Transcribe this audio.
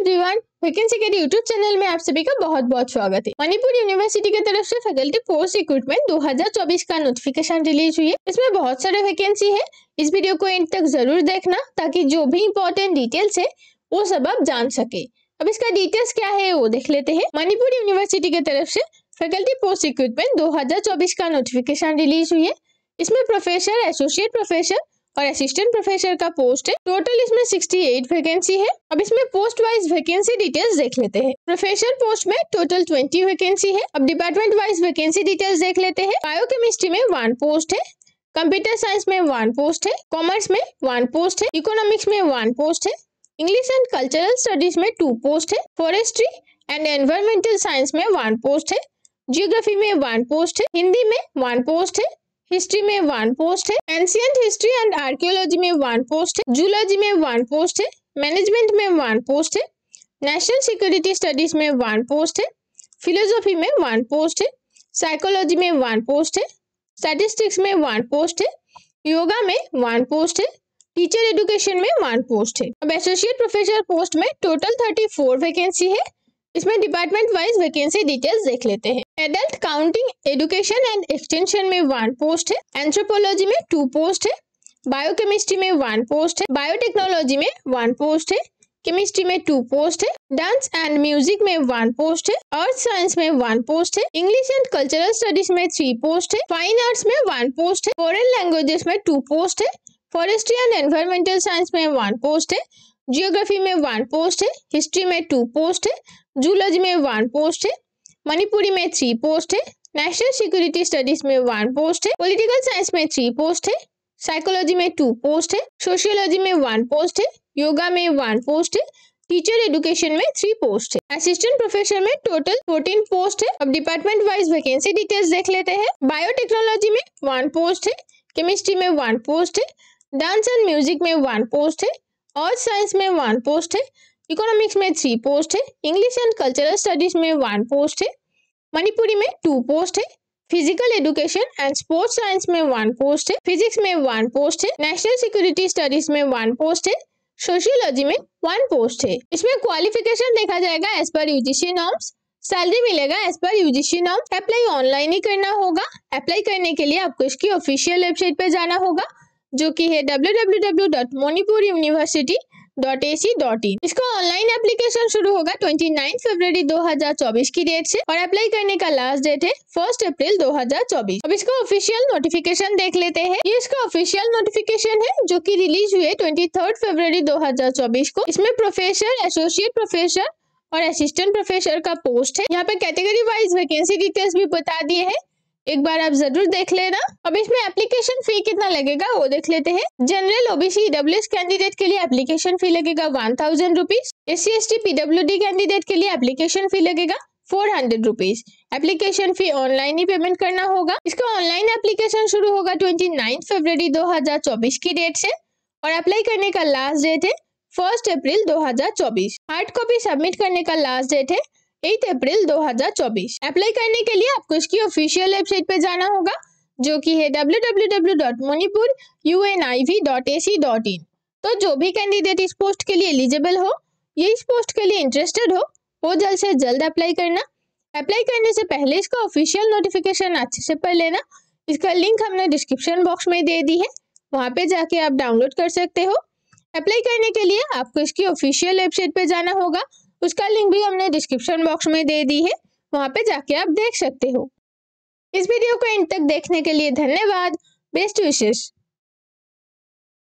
Everyone, vacancy के YouTube channel में आप सभी का बहुत बहुत स्वागत है। मणिपुर यूनिवर्सिटी की तरफ से फैकल्टी पोस्ट रिक्रूटमेंट 2024 का नोटिफिकेशन रिलीज हुई है। इसमें बहुत सारे वैकेंसी है। इस वीडियो को एंड तक जरूर देखना ताकि जो भी इंपॉर्टेंट डिटेल्स है वो सब आप जान सके। अब इसका डिटेल्स क्या है वो देख लेते हैं। मणिपुर यूनिवर्सिटी की तरफ से फैकल्टी पोस्ट रिक्रूटमेंट 2024 का नोटिफिकेशन रिलीज हुई है। इसमें प्रोफेसर, एसोसिएट प्रोफेसर और असिस्टेंट प्रोफेसर का पोस्ट है। टोटल इसमें 68 वैकेंसी है। अब इसमें पोस्ट वाइज वैकेंसी डिटेल्स देख लेते हैं। प्रोफेसर पोस्ट में टोटल 20 वैकेंसी है। अब डिपार्टमेंट वाइज वैकेंसी डिटेल्स देख लेते हैं। बायोकेमिस्ट्री में 1 पोस्ट है, कंप्यूटर साइंस में 1 पोस्ट है, कॉमर्स में 1 पोस्ट है, इकोनॉमिक्स में 1 पोस्ट है, इंग्लिश एंड कल्चरल स्टडीज में 2 पोस्ट है, फॉरेस्ट्री एंड एनवायरमेंटल साइंस में 1 पोस्ट है, जियोग्राफी में 1 पोस्ट है, हिंदी में 1 पोस्ट है, हिस्ट्री में 1 पोस्ट है, एंशिएंट हिस्ट्री एंड आर्कियोलॉजी में 1 पोस्ट है, जूलॉजी में 1 पोस्ट है, मैनेजमेंट में 1 पोस्ट है, नेशनल सिक्योरिटी स्टडीज में 1 पोस्ट है, फिलोसॉफी में 1 पोस्ट है, साइकोलॉजी में 1 पोस्ट है, स्टैटिस्टिक्स में 1 पोस्ट है, योगा में 1 पोस्ट है, टीचर एजुकेशन में 1 पोस्ट है। अब एसोसिएट प्रोफेसर पोस्ट में टोटल 34 वैकेंसी है। इसमें डिपार्टमेंट वाइज वैकेंसी डिटेल्स देख लेते हैं। Adult continuing education and extension में 1 पोस्ट है, एंथ्रोपोलॉजी में 2 पोस्ट है, बायोकेमिस्ट्री में 1 पोस्ट है, बायोटेक्नोलॉजी में 1 पोस्ट है, केमिस्ट्री में 2 पोस्ट है, डांस एंड म्यूजिक में 1 पोस्ट है, अर्थ साइंस में 1 पोस्ट है, इंग्लिश एंड कल्चरल स्टडीज में 3 पोस्ट है, फाइन आर्ट्स में 1 पोस्ट है, फॉरेन लैंग्वेजेस में 2 पोस्ट है, फॉरेस्ट्री एंड एनवायरमेंटल साइंस में 1 पोस्ट है, जियोग्राफी में 1 पोस्ट है, हिस्ट्री में 2 पोस्ट है, जूलॉजी में 1 पोस्ट है, मणिपुरी में 3 पोस्ट है, नेशनल सिक्योरिटी स्टडीज में 1 पोस्ट है, पॉलिटिकल साइंस में 3 पोस्ट है, साइकोलॉजी में 2 पोस्ट है, सोशियोलॉजी में 1 पोस्ट है, योगा में 1 पोस्ट है, टीचर एजुकेशन में 3 पोस्ट है। असिस्टेंट प्रोफेसर में टोटल 14 पोस्ट है। अब डिपार्टमेंट वाइज वैकेंसी डिटेल्स देख लेते हैं। बायोटेक्नोलॉजी में 1 पोस्ट है, केमिस्ट्री में 1 पोस्ट है, डांस एंड म्यूजिक में 1 पोस्ट है, अर्थ साइंस में 1 पोस्ट है, इकोनॉमिक्स में 3 पोस्ट है, इंग्लिश एंड कल्चरल स्टडीज में 1 पोस्ट है, मणिपुरी में 2 पोस्ट है, physical education and sports science में 1 पोस्ट है, फिजिक्स में 1 पोस्ट है, नेशनल सिक्योरिटी स्टडीज में 1 पोस्ट है, सोशियोलॉजी में 1 पोस्ट है। इसमें क्वालिफिकेशन देखा जाएगा as per UGC norms, salary मिलेगा as per UGC norm. Apply online ही करना होगा। अप्लाई करने के लिए आपको इसकी ऑफिशियल वेबसाइट पे जाना होगा जो कि है www.manipuruniversity.ac.in। इसका ऑनलाइन एप्लीकेशन शुरू होगा 29 फरवरी 2024 की डेट से और अप्लाई करने का लास्ट डेट है 1 अप्रैल 2024। अब इसका ऑफिशियल नोटिफिकेशन देख लेते हैं। ये इसका ऑफिशियल नोटिफिकेशन है जो कि रिलीज हुई है 23 फरवरी 2024 को। इसमें प्रोफेसर, एसोसिएट प्रोफेसर और असिस्टेंट प्रोफेसर का पोस्ट है। यहाँ पे कैटेगरी वाइज वैकेंसी डिटेल्स भी बता दिए हैं, एक बार आप जरूर देख लेना। अब इसमें एप्लीकेशन फी कितना लगेगा वो देख लेते हैं। जनरल, ओबीसी, ईडब्ल्यूएस कैंडिडेट के लिए एप्लीकेशन फी लगेगा 1000 rupees. SC ST PWD candidate के लिए एप्लीकेशन फी लगेगा 400 रुपीज। एप्लीकेशन फी ऑनलाइन ही पेमेंट करना होगा। इसका ऑनलाइन एप्लीकेशन शुरू होगा 29 फरवरी 2024 की डेट से और अप्लाई करने का लास्ट डेट है 1 अप्रैल 2024। हार्ड कॉपी सबमिट करने का लास्ट डेट है 8 अप्रैल 2024। अप्लाई करने के लिए आपको इसकी ऑफिशियल वेबसाइट पे जाना होगा जो कि है www.manipuruniv.ac.in। तो जो भी कैंडिडेट इस पोस्ट के लिए एलिजिबल हो, ये इस पोस्ट के लिए इंटरेस्टेड हो, वो जल्द से जल्द अप्लाई करना। अप्लाई करने से पहले इसका ऑफिशियल नोटिफिकेशन अच्छे से पढ़ लेना। इसका लिंक हमने डिस्क्रिप्शन बॉक्स में दे दी है, वहाँ पे जाके आप डाउनलोड कर सकते हो। अप्लाई करने के लिए आपको इसकी ऑफिशियल वेबसाइट पे जाना होगा, उसका लिंक भी हमने डिस्क्रिप्शन बॉक्स में दे दी है, वहाँ पे जाके आप देख सकते हो। इस वीडियो को एंड तक देखने के लिए धन्यवाद। बेस्ट विशेष।